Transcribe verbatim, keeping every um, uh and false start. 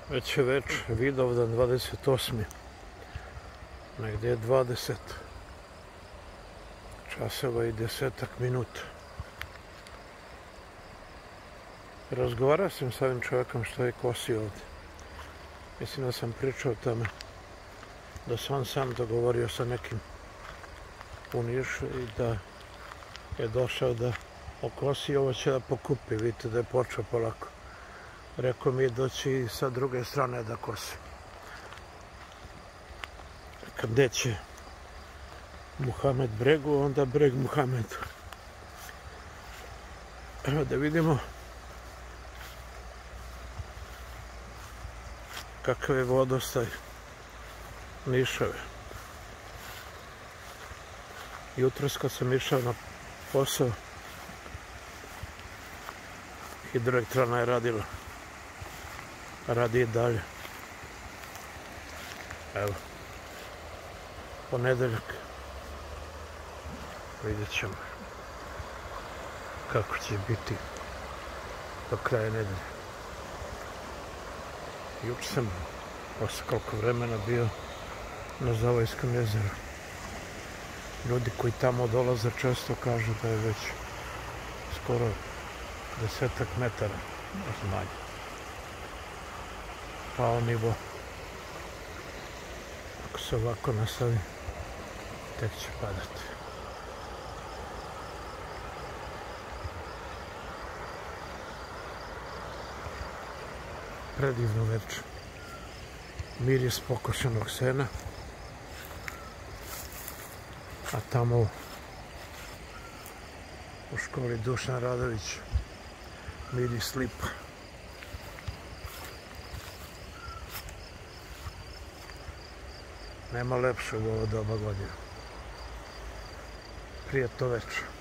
Već je več, Vidovdan dvadeset osmi Negdje je dvadeset časova i desetak minuta. Razgovarao sam s ovim čovjekom što je kosio ovdje. Mislim da sam pričao o tome da se on sam dogovorio sa nekim u Nišu i da je došao da okosi, ovo će da pokupi. Vidite da je počeo polako. Rekao mi je doći i sa druge strane da kosi. Kad neće Muhamed Bregu, onda Breg Muhamedu. Evo da vidimo kakav je vodostaj Nišave. Jutros kad sam išao na posao, hidroelektrana je radila. Radi i dalje. Evo. Ponedeljak. Vidjet ćemo kako će biti do kraja nedelje. Juče sam posle koliko vremena bio na Zavojskom jezeru. Ljudi koji tamo dolaze često kažu da je već skoro desetak metara manje. Pao nivo. Ako se ovako nastavi, tek će padati. Predivno večer. Miris pokošenog sena. A tamo u školi Dušan Radović miris lipa. Nema lepšeg u ovo doba godine. Prijetno večer.